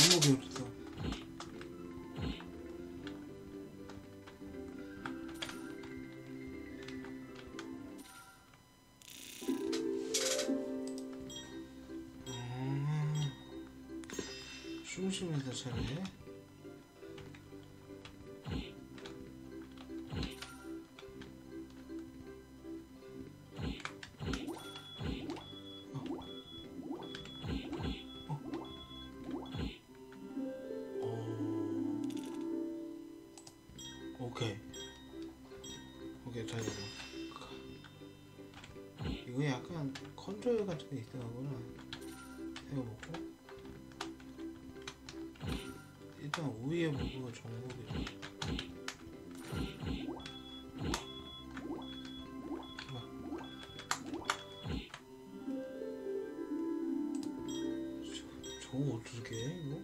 종목이 없어. 심심해서 차네. 오케이. 오케이, 잘 잡아. 이거 약간 컨트롤 같은 게 있더라구나. 해보고. 일단 우위에 보고 정보를. 저거 어떻게 해, 이거?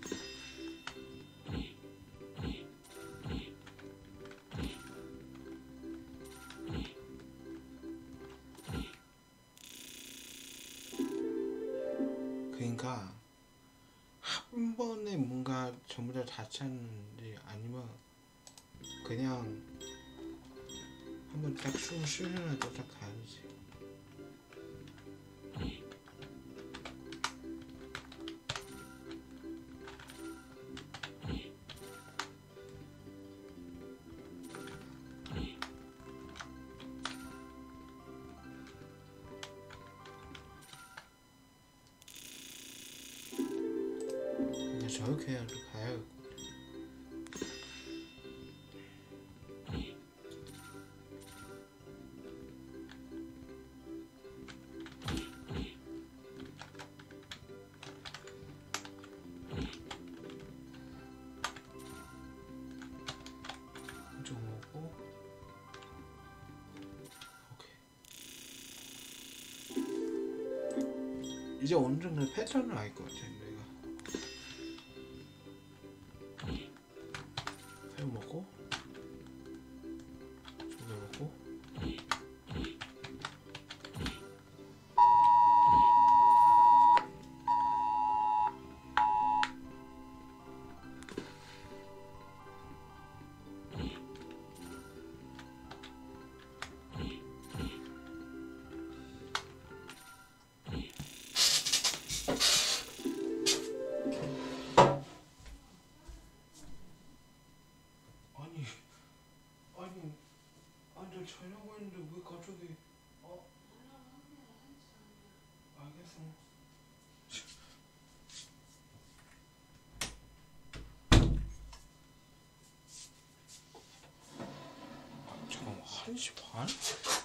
그러니까 한 번에 뭔가 전부 다 찾는지 아니면 그냥 한번 딱 쉬려면 딱 가야지. 저렇게 해야지 가야겠고. 이쪽 오고. 오케이. 이제 어느 정도 패턴을 알 것 같아. 먹고 저거 먹고 아니 자려고 했는데 왜 갑자기 알겠어. 잠깐만 1시 반?